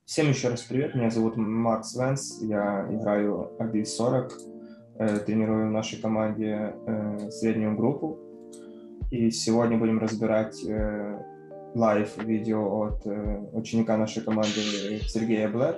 Всем еще раз привет, меня зовут Макс Венс, я играю RB40, тренирую в нашей команде среднюю группу, и сегодня будем разбирать лайв-видео от ученика нашей команды Сергея Блэк.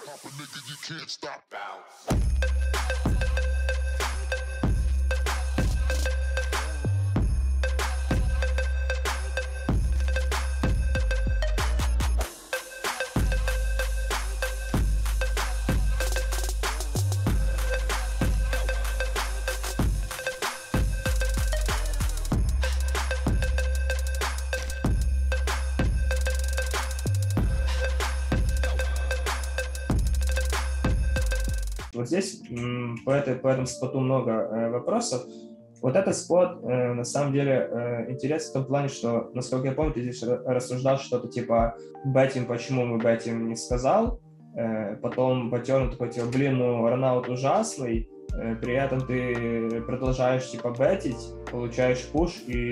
Вот здесь по этому споту много вопросов. Вот этот спот на самом деле интересен в том плане, что, насколько я помню, ты здесь рассуждал что-то типа «бэтим, почему мы бэтим не сказал», потом Батерн такой типа «блин, ну Ронаут ужасный», при этом ты продолжаешь типа бэтить, получаешь пуш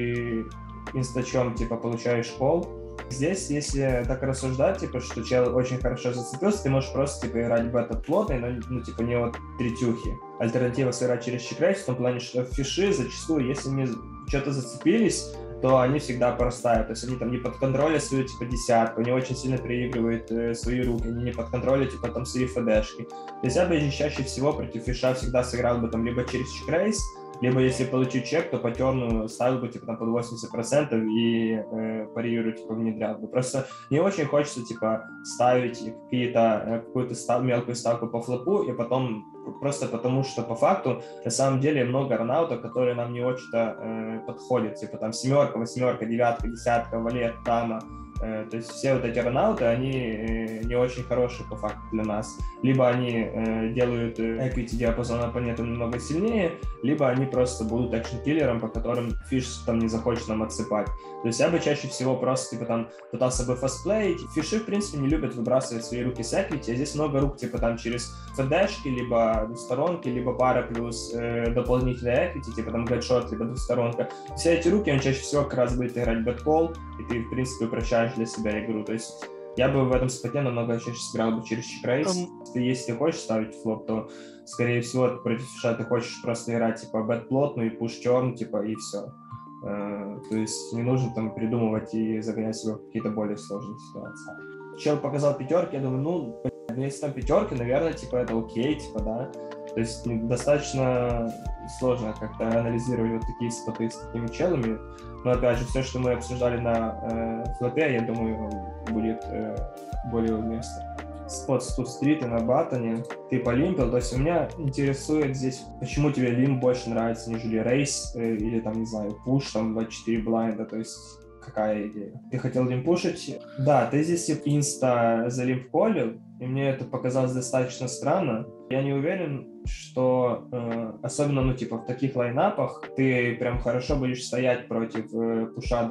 и инстачом типа получаешь кол. Здесь, если так рассуждать, типа, что чел очень хорошо зацепился, ты можешь просто типа играть бета плотный, но ну, типа не от третюхи. Альтернатива сыграть через чекрейс в том плане, что фиши зачастую, если они что-то зацепились, то они всегда порастают. То есть они там не под контролем свою типа десятку, они очень сильно переигрывают свои руки, они не под контролем типа там свои фдшки. То есть я бы чаще всего против фиша всегда сыграл бы там либо через чекрейс, либо если получить чек, то по терну ставил бы типа там под 80% и парирую типа внедрял бы. Просто не очень хочется типа ставить какую-то мелкую ставку по флопу и потом просто потому, что по факту на самом деле много ранаутов, которые нам не очень-то подходят. Типа там семерка, восьмерка, девятка, десятка, валет, дама. То есть все вот эти ранауты, они не очень хорошие по факту для нас. Либо они делают equity диапазон оппонента немного сильнее, либо они просто будут экшн-киллером, по которым фиш там не захочет нам отсыпать. То есть я бы чаще всего просто типа там пытался бы фастплеить. Фиши, в принципе, не любят выбрасывать свои руки с equity, а здесь много рук типа там через фдшки, либо двусторонки, либо пара плюс дополнительный equity, типа там гадшот, либо двусторонка. Все эти руки, он чаще всего как раз будет играть бэткол, и ты, в принципе, упрощаешь для себя игру. То есть я бы в этом споте намного чаще сыграл бы через чекрейс. Если ты хочешь ставить флоп, то, скорее всего, против фиша ты хочешь просто играть типа бэт плотную и пуш терн, типа, и все. То есть не нужно там придумывать и загонять себя в какие-то более сложные ситуации. Чел показал пятерки, я думаю, ну, если там пятерки, наверное, типа, это окей, типа, да. То есть достаточно сложно как-то анализировать вот такие споты с такими челами. Но, опять же, все, что мы обсуждали на флопе, я думаю, будет более уместно. Спот с Тут-стрита на батоне ты полимпил, то есть меня интересует здесь, почему тебе лимп больше нравится, нежели рейс или там, не знаю, пуш, там 24 блайнда, то есть какая идея? Ты хотел лимпушить? Да, ты здесь инста за лимп-колил, и мне это показалось достаточно странно. Я не уверен, что особенно, ну, типа, в таких лайнапах ты прям хорошо будешь стоять против пуша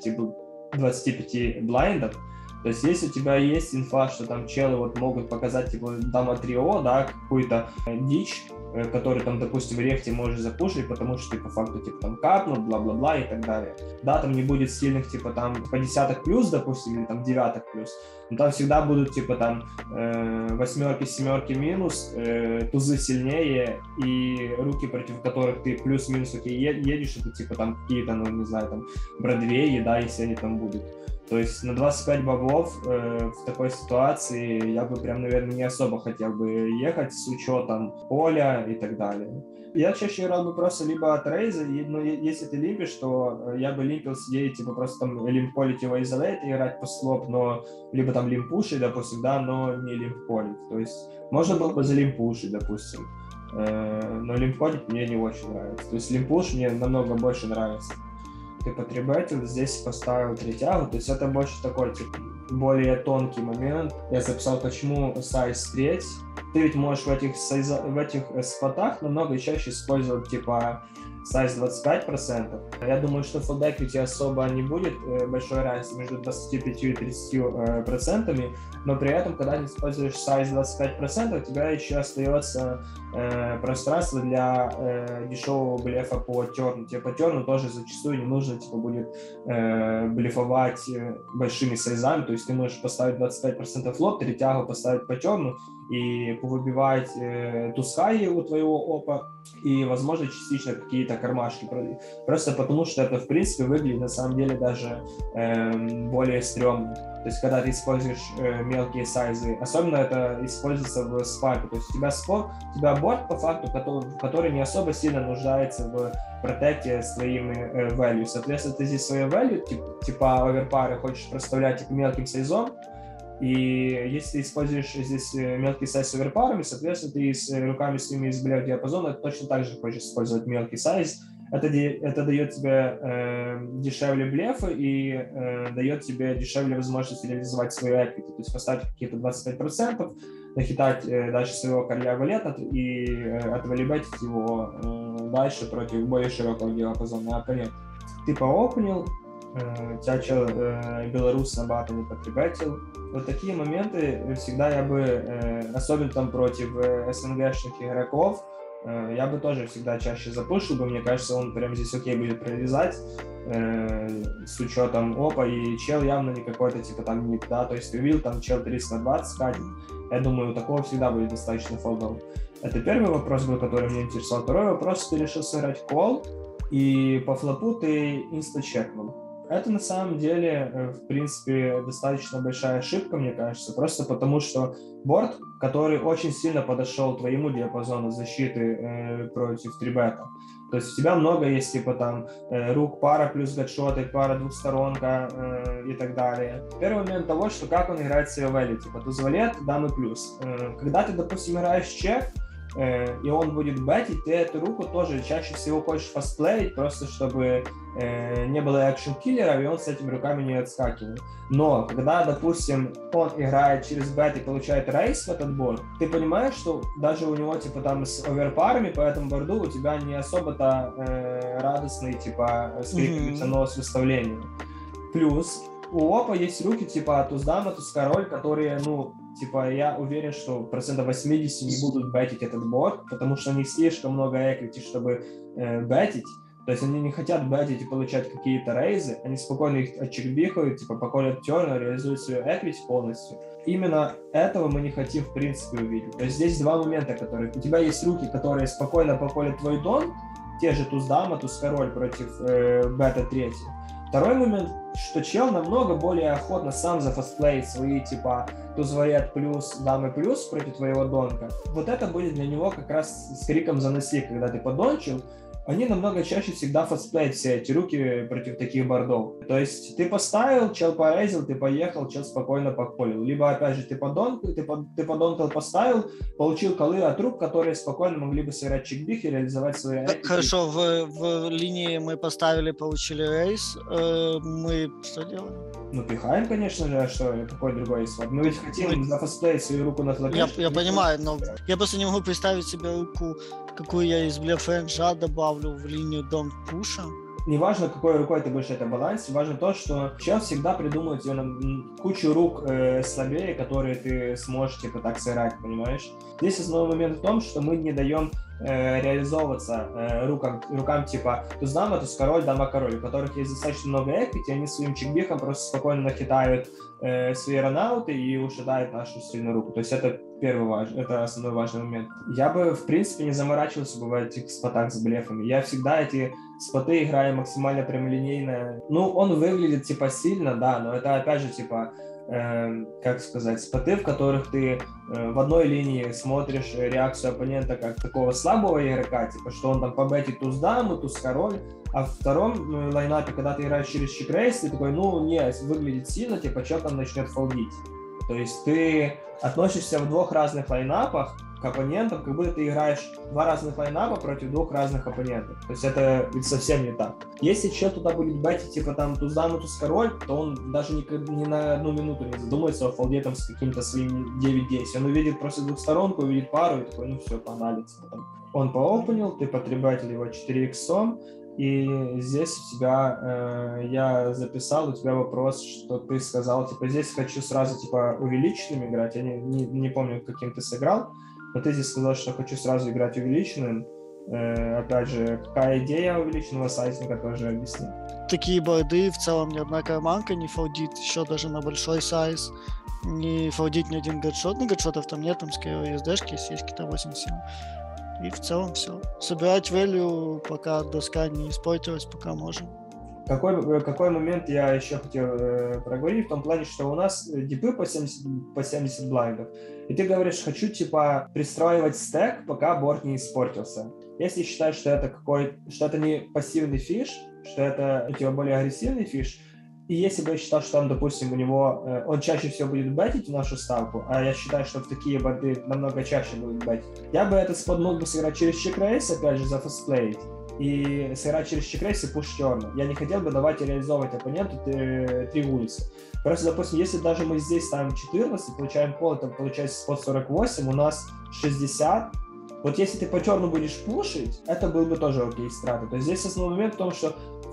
25 блайндов. То есть, если у тебя есть инфа, что там челы вот могут показать, типа, дама трио, да, какую-то дичь, который там, допустим, в рефте можешь запушить, потому что ты по факту, типа, там капнут, бла-бла-бла и так далее. Да, там не будет сильных, типа, там, по десяток плюс, допустим, или там девяток плюс, но там всегда будут, типа, там, восьмерки, семерки минус, тузы сильнее, и руки, против которых ты плюс-минус едешь, это, типа, там, какие-то, ну, не знаю, там, Бродвеи, да, если они там будут. То есть на 25 баблов в такой ситуации я бы прям, наверное, не особо хотел бы ехать с учетом поля и так далее. Я чаще играл бы просто либо от рейза, но если ты лимпишь, то я бы лимпил сидеть, типа просто там лимп-полить его изолейт и играть по слоп, но либо там лимпушить, допустим, да, но не лимп-полить. То есть можно было бы за лимпушить, допустим, но лимп-полить мне не очень нравится. То есть лимпуш мне намного больше нравится. Ты потребитель, здесь поставил третягу, то есть это больше такой, типа, более тонкий момент. Я записал, почему сайз треть. Ты ведь можешь в этих спотах намного чаще использовать, типа, сайз 25%. Я думаю, что в фолдеквити особо не будет большой разницы между 25 и 30%, но при этом, когда ты используешь сайз 25%, у тебя еще остается пространство для дешевого блефа по терну. Тебе по терну тоже зачастую не нужно типа, будет блефовать большими сайзами, то есть ты можешь поставить 25% лот, третягу поставить по темну и повыбивать тускаи у твоего опа и, возможно, частично какие-то кармашки. Просто потому, что это, в принципе, выглядит на самом деле даже более стрёмно. То есть, когда ты используешь мелкие сайзы, особенно это используется в спайке. То есть, у тебя борт, по факту, который не особо сильно нуждается в протекте с твоими value. Соответственно, ты здесь свои value, типа оверпары, хочешь проставлять их мелким сайзом, и если ты используешь здесь мелкий сайз с оверпарами, соответственно, ты с руками своими из блеф диапазона точно так же хочешь использовать мелкий сайз. Это дает тебе дешевле блефы и дает тебе дешевле возможность реализовать свою equity. То есть поставить какие-то 25%, нахитать дальше своего короля валета и отвалибетить его дальше против более широкого диапазона оппонента. Ты поопнил, тебя белорус на бата не потребатил. Вот такие моменты всегда я бы, особенно там против СНГшных игроков, я бы тоже всегда чаще запушил бы, мне кажется, он прям здесь окей будет прорезать с учетом опа, и чел явно не какой-то типа там ник, да, то есть ты видел там чел 320 катит, я думаю, у такого всегда будет достаточно фолдов. Это первый вопрос был, который меня интересовал. Второй вопрос, ты решил сыграть кол, и по флопу ты инста-чекнул. Это на самом деле, в принципе, достаточно большая ошибка, мне кажется, просто потому что борд, который очень сильно подошел к твоему диапазону защиты против трибета, то есть у тебя много есть типа там рук пара плюс гадшоты, пара двухсторонка и так далее. Первый момент того, что как он играет с value, типа туз валет, дамы плюс. Когда ты, допустим, играешь чек, и он будет бетить, ты эту руку тоже чаще всего хочешь фастплеить, просто чтобы не было экшн-киллера, и он с этими руками не отскакивал. Но когда, допустим, он играет через бет и получает рейс в этот борд, ты понимаешь, что даже у него типа там с оверпарами по этому борду у тебя не особо-то радостный типа скрипится нос выставления. Плюс у опа есть руки типа туз-дама, туз-король, которые, ну, типа, я уверен, что 80% не будут бетить этот борд, потому что у них слишком много equity, чтобы бетить. То есть они не хотят бетить и получать какие-то рейзы, они спокойно их отчекбихают, типа, поколят терна, реализуют свою equity полностью. Именно этого мы не хотим, в принципе, увидеть. То есть здесь два момента, которые... У тебя есть руки, которые спокойно поколят твой дон, те же туз-дама, туз-король против бета-3. Второй момент, что чел намного более охотно сам зафастплеит свои типа туз-валет плюс, дамы плюс против твоего донка. Вот это будет для него как раз с криком «заноси», когда ты подончил. Они намного чаще всегда фастплеят все эти руки против таких бордов. То есть ты поставил, чел порезил, ты поехал, чел спокойно поколил. Либо, опять же, ты подонкал, поставил, получил колы от рук, которые спокойно могли бы сыграть чекбих и реализовать свои... Хорошо, в линии мы поставили, получили рейс. Мы что делаем? Ну, пихаем, конечно же, а что, какой другой исход? Мы ведь хотим зафастплеить свою руку на флопе. Я понимаю, но я просто не могу представить себе руку, какую я из блеф-рейнджа добавлю в линию донт-пуша. Неважно, какой рукой ты будешь это балансить, важно то, что чел всегда придумывает тебе кучу рук слабее, которые ты сможешь типа так сыграть, понимаешь? Здесь основной момент в том, что мы не даем реализовываться рукам типа туз-дама, туз-король, дама-король, у которых есть достаточно много equity, они своим чекбихом просто спокойно нахитают свои ранауты и ушатают нашу сильную руку. То есть это это основной важный момент. Я бы, в принципе, не заморачивался бы в этих спотах с блефами. Я всегда эти споты играю максимально прямолинейно. Ну, он выглядит типа сильно, да, но это опять же типа как сказать, споты, в которых ты в одной линии смотришь реакцию оппонента как такого слабого игрока, типа, что он там побетит туз-даму, туз-король, а в втором лайнапе, когда ты играешь через чек-рейс, ты такой, ну, нет, выглядит сильно, типа, что там начнет фолдить. То есть ты относишься в двух разных лайнапах к оппонентам, как будто ты играешь два разных лайнапа против двух разных оппонентов. То есть это совсем не так. Если чел туда будет бетить, типа там туз-даму, туз-король, то он даже ни на одну минуту не задумается о фолде там с каким-то своим 9-10. Он увидит просто двухсторонку, увидит пару и такой, ну все, погнали. Он поопенил, ты потребатель его 4 иксом, и здесь у тебя, я записал, у тебя вопрос, что ты сказал, типа, здесь хочу сразу, типа, увеличенным играть, я не помню, каким ты сыграл, но ты здесь сказал, что хочу сразу играть увеличенным. Опять же, какая идея увеличенного сайзинга, тоже объясни. такие борды, в целом ни одна карманка не фолдит, еще даже на большой сайз. Не фолдить ни один гадшот. Ну, гадшотов там нет, там скорее USD-шки, есть какие-то 87. И в целом все. Собирать value, пока доска не испортилась, пока можем. Какой момент я еще хотел проговорить, в том плане, что у нас дипы по 70 блайндов, и ты говоришь, хочу типа пристраивать стек, пока борт не испортился. Если считаешь, что это не пассивный фиш, что это типа более агрессивный фиш, и если бы я считал, что там, допустим, у него он чаще всего будет бетить в нашу ставку, а я считаю, что в такие борды намного чаще будет бетить, я бы этот спот мог бы сыграть через чек-рейс, опять же, зафастплеить, и сыграть через чек-рейс и пуш терна. Я не хотел бы давать и реализовывать оппоненту 3 улицы. Просто, допустим, если даже мы здесь ставим 14, получаем пол, это получается спот 48, у нас 60. Вот если ты по терну будешь пушить, это был бы тоже окей страта. То есть здесь основной момент в том, что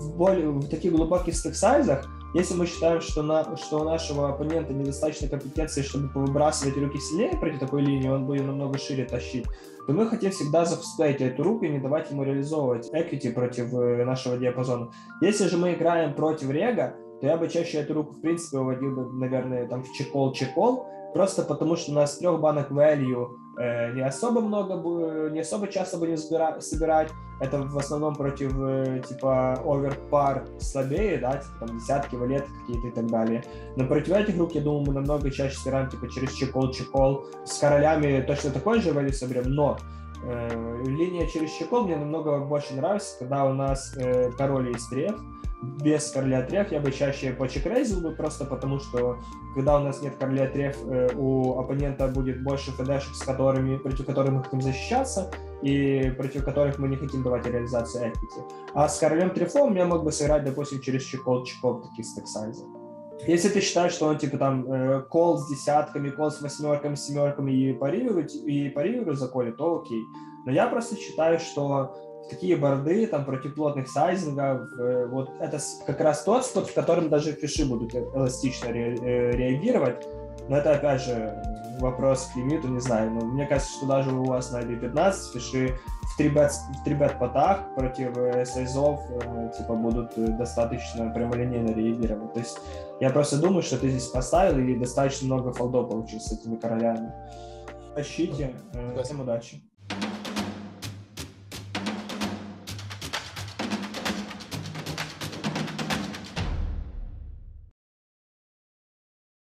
в таких глубоких стек-сайзах, если мы считаем, что у нашего оппонента недостаточно компетенции, чтобы выбрасывать руки сильнее против такой линии, он будет намного шире тащить, то мы хотим всегда зафстейт эту руку и не давать ему реализовывать equity против нашего диапазона. Если же мы играем против рега, то я бы чаще эту руку, в принципе, выводил бы, наверное, там в чекол, просто потому что у нас 3 банок value не особо часто будем собирать. Это в основном против типа оверпар слабее, да, типа там десятки, валеты какие-то и так далее. Но против этих рук, я думаю, мы намного чаще собираем типа через чекол. С королями точно такой же value соберем, но линия через чекол мне намного больше нравится, когда у нас король и стреф. Без короля треф я бы чаще по чекрейзил бы, просто потому что когда у нас нет короля треф, у оппонента будет больше фдшек, против которых мы хотим защищаться и против которых мы не хотим давать реализацию equity. А с королем трефом я мог бы сыграть, допустим, через чекол таких стек-сайзов. Если ты считаешь, что он типа там кол с десятками, кол с восьмерками, семерками и парирует за коли, то окей. Но я просто считаю, что такие борды там против плотных сайзингов, вот это как раз тот спот, в котором даже фиши будут эластично реагировать. Но это опять же вопрос к лимиту, не знаю. Но мне кажется, что даже у вас на B15 фиши в 3-бет потах против сайзов типа будут достаточно прямолинейно реагировать. То есть я просто думаю, что ты здесь поставил и достаточно много фолдов получил с этими королями. Тащите, всем удачи.